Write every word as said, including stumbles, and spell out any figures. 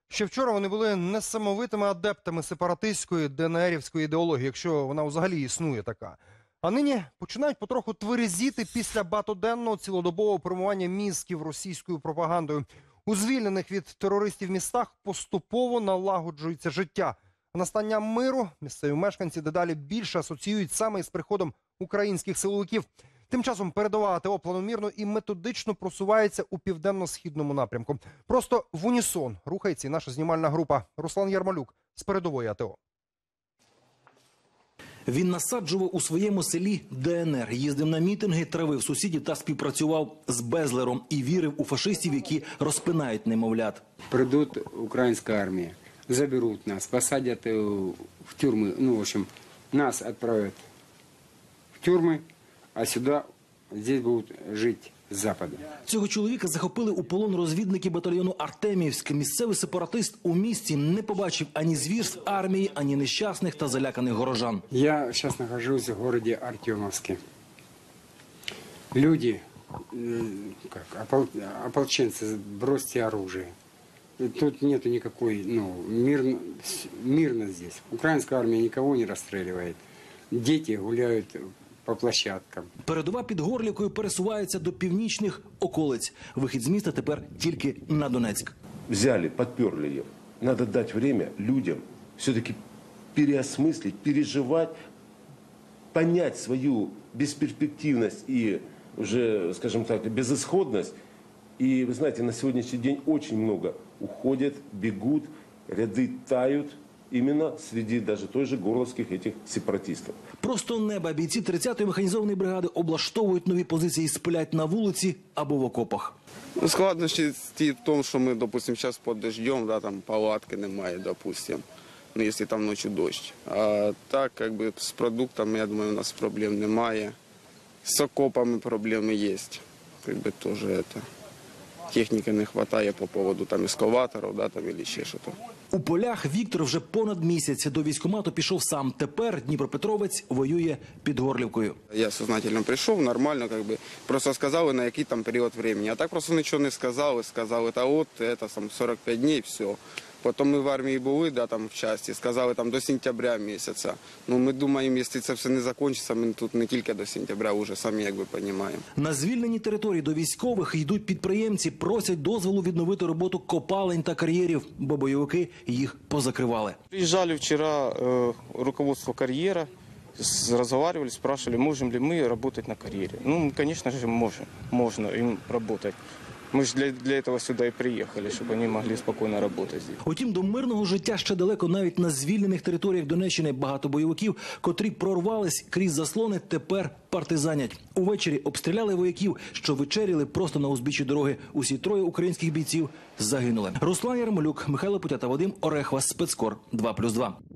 Ще вчора вони були несамовитими адептами сепаратистської ДНРівської ідеології, якщо вона взагалі існує така. А нині починають потроху тверезіти після багатоденного цілодобового промивання мізків російською пропагандою. У звільнених від терористів містах поступово налагоджується життя. А настання миру місцеві мешканці дедалі більше асоціюють саме із приходом українських силовиків. Тим часом передова АТО планомірно і методично просувається у південно-східному напрямку. Просто в унісон рухається і наша знімальна група. Руслан Ярмолюк з передової АТО. Він насаджував у своєму селі ДНР, їздив на мітинги, травив сусідів та співпрацював з Безлером і вірив у фашистів, які розпинають немовлят. Придуть українська армія, заберуть нас, посадять в тюрми, ну, в общем, нас відправлять в тюрми, а сюди, здесь будуть жити з Западу. Цього чоловіка захопили у полон розвідники батальйону Артемівськ. Місцевий сепаратист у місті не побачив ані звірств армії, ані нещасних та заляканих горожан. Я зараз знаходжусь в місті Артемівське. Люди, как, опол, ополченцы, бросьте оружие. Тут нету никакой, ну, мирно, мирно здесь. Украинская армия никого не расстреливает. Дети гуляют по площадкам. Передова під Горлівкою пересувається до північних околиць. Вихід з міста тепер тільки на Донецьк. Взяли, подперли ее. Надо дать время людям все-таки переосмыслить, переживать, понять свою бесперспективность и уже, скажем так, безысходность. И, вы знаете, на сегодняшний день очень много уходят, бегут, ряды тают. Именно среди даже той же горловских этих сепаратистов. Просто неба бійці тридцятої механізованої бригади облаштовують нові позиції, сплять на вулиці або в окопах. Ну, складності в тому, що ми, допустим, зараз під дождем, да, там палатки немає, допустим, ну, якщо там ночі дощ. А так, якби, з продуктами, я думаю, у нас проблем немає. З окопами проблеми є, якби, теж це. Техніки не вистачає по поводу там ескаваторів, да, там, або ще щось. У полях Віктор вже понад місяць до військкомату пішов сам. Тепер Дніпропетровець воює під Горлівкою. Я сознательно прийшов, нормально, как бы, просто сказали, на який там період времени. А так просто нічого не сказали, сказали, та от, це там сорок п'ять днів, все. Потім ми в армії були, да, там в часті, сказали там до сентября місяця. Ну, ми думаємо, якщо це все не закінчиться, ми тут не тільки до сентября, вже самі якби розуміємо. На звільненій території до військових йдуть підприємці, просять дозволу відновити роботу копалень та кар'єрів, бо бойовики їх позакривали. Приїжджали вчора э, руководство кар'єра, разговаривали, спрашивали, можем ли мы работать на карьере. Ну, конечно же, можем, можно им работать. Ми ж для, для цього сюди і приїхали, щоб вони могли спокійно працювати тут. Утім, до мирного життя ще далеко. Навіть на звільнених територіях Донеччини багато бойовиків, котрі прорвались крізь заслони, тепер партизанять. Увечері обстріляли вояків, що вечеряли просто на узбіччі дороги. Усі троє українських бійців загинули. Руслан Ярмолюк, Михайло Путята, Вадим Орехва, Спецкор, два плюс два.